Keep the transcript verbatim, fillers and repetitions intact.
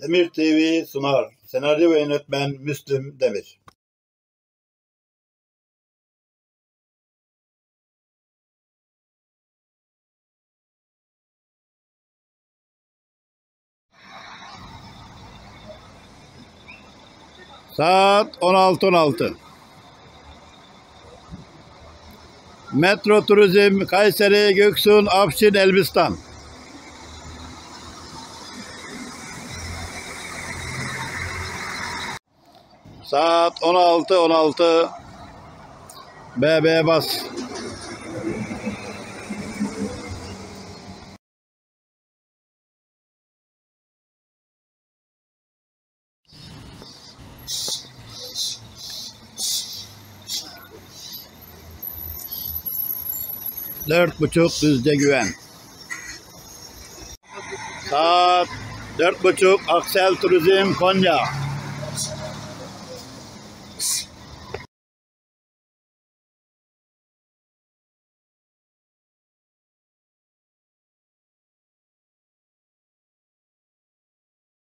Demir T V sunar. Senaryo ve yönetmen Müslüm Demir. Saat on altı on altı. Metro Turizm Kayseri, Göksun, Afşin, Elbistan. Saat on altı on altı. B B bas. Dört buçuk Düzce Güven. Saat dört buçuk Aksel Turizm Konya.